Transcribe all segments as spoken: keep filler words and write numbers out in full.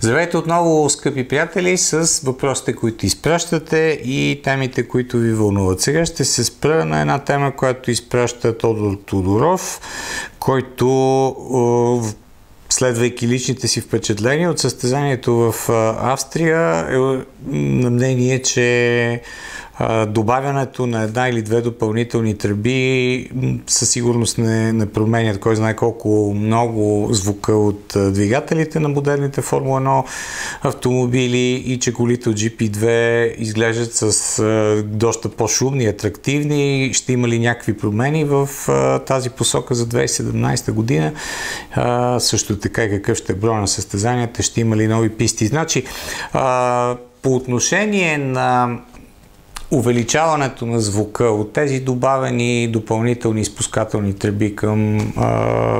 Здравейте отново, скъпи приятели, с въпросите, които изпращате и темите, които ви вълнуват. Сега ще се спра на една тема, която изпраща Тодор Тодоров, който, следвайки личните си впечатления от състезанието в Австрия, е на мнение, че добавянето на една или две допълнителни тръби със сигурност не, не променят кой знае колко много звука от двигателите на модерните Формула едно автомобили и че колите от джи пи две изглеждат с а, доста по-шумни и атрактивни. Ще има ли някакви промени в а, тази посока за две хиляди и седемнадесета година? А, също така и какъв ще е броя на състезанията? Ще има ли нови писти? Значи, а, по отношение на увеличаването на звука от тези добавени допълнителни изпускателни тръби към а,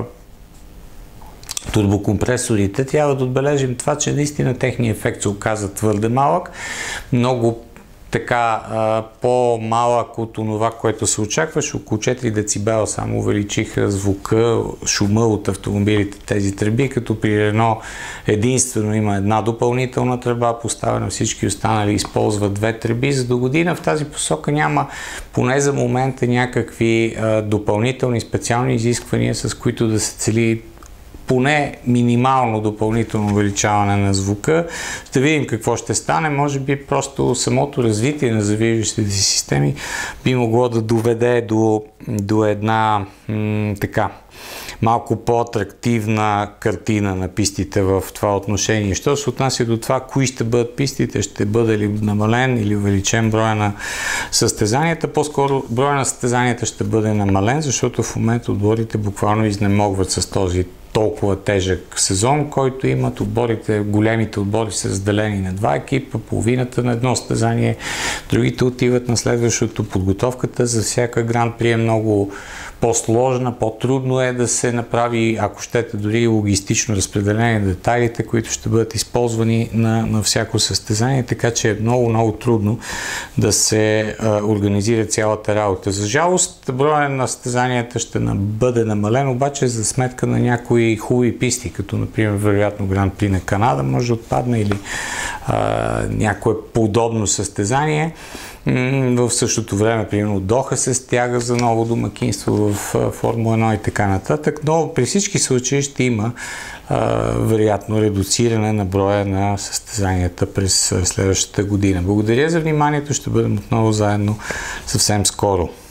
турбокомпресорите, трябва да отбележим това, че наистина техният ефект се оказа твърде малък, много така по-малък от това, което се очакваше. Около четири децибела само увеличиха звука, шума от автомобилите тези тръби, като при Рено единствено има една допълнителна тръба, поставена, всички останали използват две тръби. За до година в тази посока няма, поне за момента, някакви а, допълнителни специални изисквания, с които да се цели поне минимално допълнително увеличаване на звука. Ще видим какво ще стане. Може би просто самото развитие на завиждащите си системи би могло да доведе до, до една м, така малко по-атрактивна картина на пистите в това отношение. Що се отнася до това, кои ще бъдат пистите, ще бъде ли намален или увеличен броя на състезанията, по-скоро броя на състезанията ще бъде намален, защото в момента отборите буквално изнемогват с този толкова тежък сезон, който имат отборите, големите отбори са разделени на два екипа, половината на едно състезание, другите отиват на следващото. Подготовката за всяка гран при е много по-сложна, по-трудно е да се направи, ако щете, дори логистично разпределение на детайлите, които ще бъдат използвани на, на всяко състезание, така че е много, много трудно да се а, организира цялата работа. За жалост, броя на състезанията ще бъде намален, обаче за сметка на някои хубави писти, като например вероятно Гран При на Канада може да отпадне или а, някое подобно състезание. В същото време, примерно, Доха се стяга за ново домакинство в Формула едно и така нататък, но при всички случаи ще има а, вероятно редуциране на броя на състезанията през следващата година. Благодаря за вниманието, ще бъдем отново заедно съвсем скоро.